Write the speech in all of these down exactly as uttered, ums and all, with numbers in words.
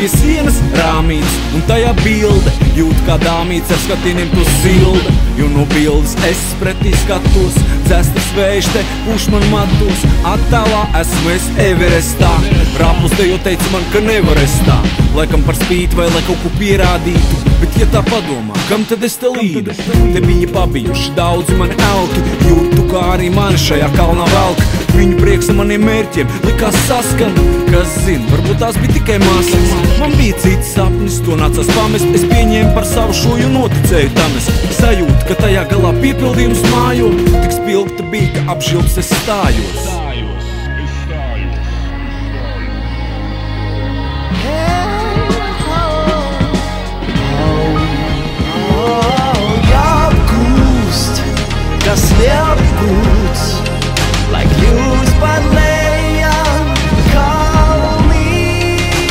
pie sienas rāmīts, un tajā bilde jūt kā dāmīts ar skatieniem to silda. Jo no bildes es pretī skatos, dzestas vējš te puš man matos. Attālā esmu es Everestā, rāpus te jau teica man, ka nevar es tā. Laikam par spīti vai lai kaut ko pierādītu, bet ja tā padomā, kam tad es te līdu? Te bija pabijuši daudzi mani elki, jūtu kā arī mani šajā kalnā velk. Viņu prieks ar maniem mērķiem likās saskan, kas zina, varbūt tās bija tikai masas. Man bija cits sapnis, to nācās pamest, es pieņēmu par savu šo, jo noticēju tam es. Sajūtu, ka tajā galā piepildījums mājo, tik spilgta bija, ka apžilps es stājos. Kas neapgūts, lai kļūst par lejām kalnī.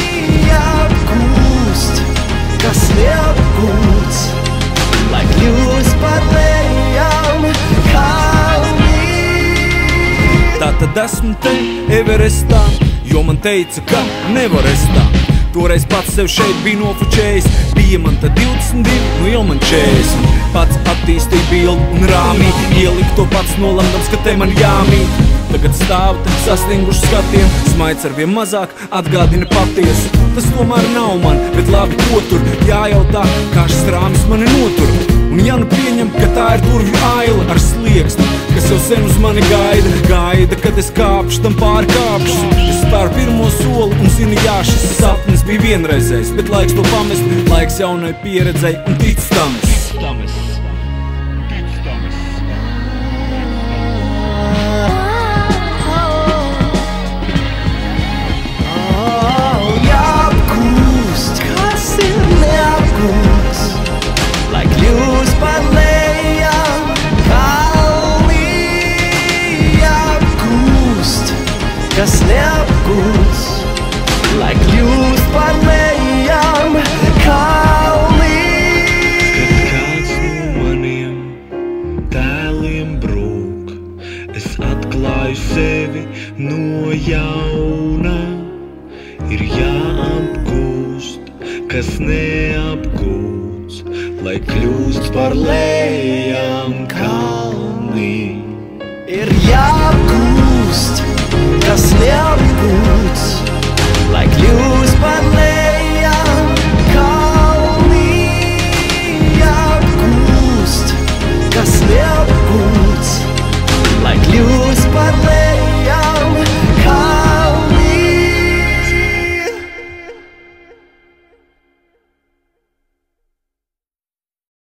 Apgūst, kas neapgūts, lai kļūst par lejām kalnī. Tātad esmu te Everestā, jo man teica, ka nevar es tā. Toreiz pats sev šeit bija nofučējis, bija man tad divdesmit divi, nu jau man četrdesmit. Pats attīstīja bildu un rāmī, ieliku to pats nolemdams, ka te man jāmīt. Tagad stāv te sastinguši skatiem, smaids arvien mazāk atgādina patiesu. Tas tomēr nav man, bet labi ko tur jājautā, kā šis rāmis mani notur. Un ja nu pieņem, ka tā ir durvju aila ar slieksni, kas jau sen uz mani gaida, gaida, kad es kāpšu, tam pāri kāpšu. Es spēru pirmo soli un zinu, jā, šis sapnis bija vienreizējs, bet laiks to pamest, laiks jaunai pieredzei un tic tam es. Jāapgūst, kas ir neapgūts, lai kļūst par lejām kalnī. Jāapgūst, kas neapgūts, lai kļūst par lejām kalnī. Kad kāds no maniem tēliem brūk, es atklāju sevi no jauna. Ir jāapgūst, kas neapgūts, lai kļūst par lejām kalnī. Ir jāapgūst, kas neapgūst,